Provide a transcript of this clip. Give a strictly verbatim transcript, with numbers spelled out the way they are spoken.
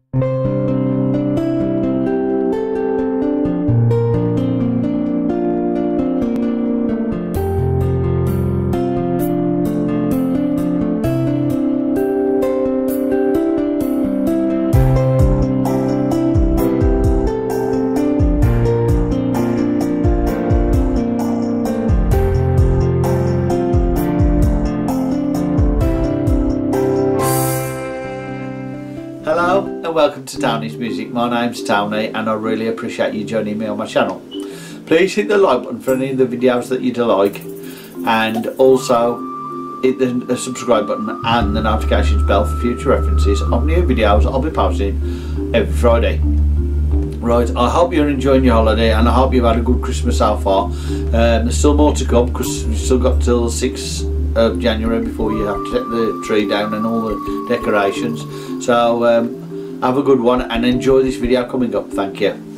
Hello and welcome to Tony's Music. My name's Tony and I really appreciate you joining me on my channel. Please hit the like button for any of the videos that you like, and also hit the subscribe button and the notifications bell for future references of new videos I'll be posting every Friday. Right, I hope you're enjoying your holiday and I hope you've had a good Christmas so far. Um, there's still more to come because we've still got till the sixth of January before you have to take the tree down and all the decorations. So um, have a good one and enjoy this video coming up. Thank you.